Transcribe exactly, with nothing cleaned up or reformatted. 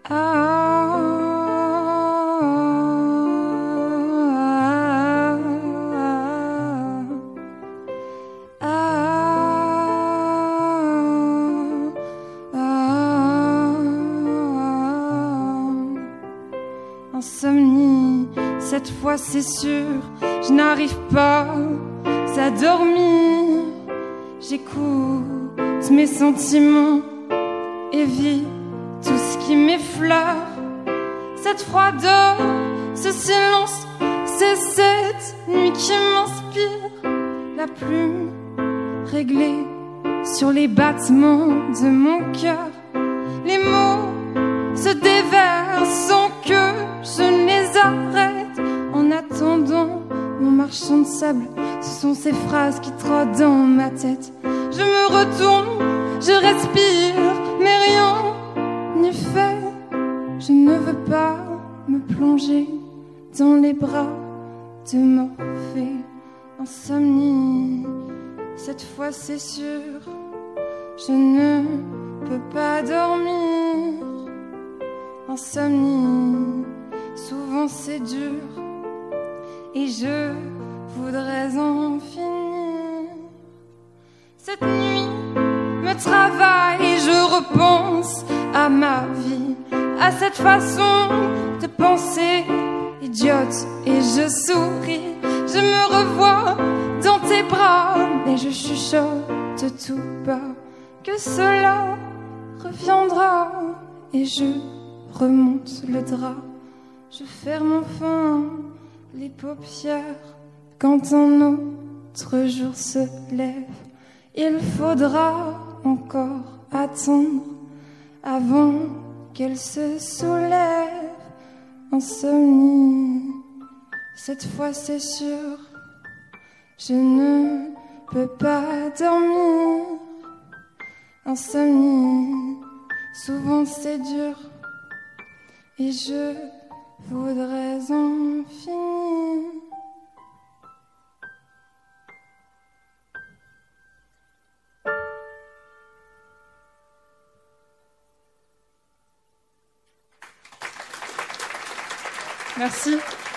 Ah, ah, ah, ah. Insomnie, cette fois c'est sûr, je n'arrive pas à dormir. J'écoute mes sentiments et vis tout ce qui m'effleure. Cette froideur, ce silence, c'est cette nuit qui m'inspire. La plume réglée sur les battements de mon cœur. Les mots se déversent sans que je ne les arrête. En attendant mon marchand de sable, ce sont ces phrases qui trottent dans ma tête. Je me retourne, je respire, mais rien n'est fait. Je ne veux pas me plonger dans les bras de Morphée. Insomnie, cette fois c'est sûr, je ne peux pas dormir. Insomnie, souvent c'est dur, et je voudrais en finir. Cette nuit me travaille et je repense à ma vie, à cette façon de penser idiote, et je souris. Je me revois dans tes bras et je chuchote tout bas que cela reviendra, et je remonte le drap. Je ferme enfin les paupières quand un autre jour se lève. Il faudra encore attendre avant qu'elle se soulève. Insomnie, cette fois c'est sûr, je ne peux pas dormir. Insomnie, souvent c'est dur, et je voudrais en finir. Merci.